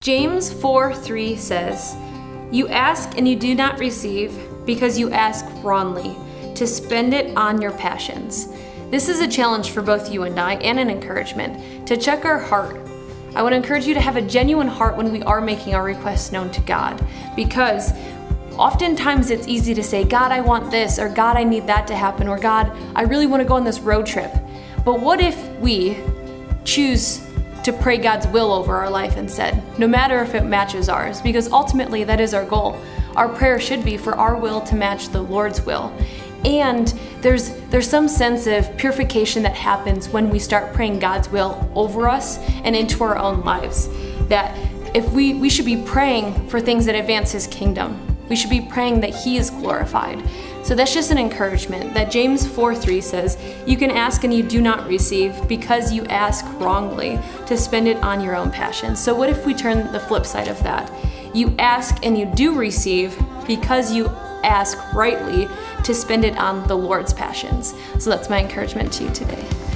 James 4:3 says, "You ask and you do not receive because you ask wrongly, to spend it on your passions." This is a challenge for both you and I, and an encouragement to check our heart. I want to encourage you to have a genuine heart when we are making our requests known to God, because oftentimes it's easy to say, "God, I want this," or "God, I need that to happen," or "God, I really want to go on this road trip." But what if we choose to pray God's will over our life instead, no matter if it matches ours? Because ultimately that is our goal. Our prayer should be for our will to match the Lord's will. And there's some sense of purification that happens when we start praying God's will over us and into our own lives. That if we should be praying for things that advance His kingdom. We should be praying that He is glorified. So that's just an encouragement that James 4:3 says, "You can ask and you do not receive because you ask wrongly, to spend it on your own passions." So what if we turn the flip side of that? You ask and you do receive because you ask rightly, to spend it on the Lord's passions. So that's my encouragement to you today.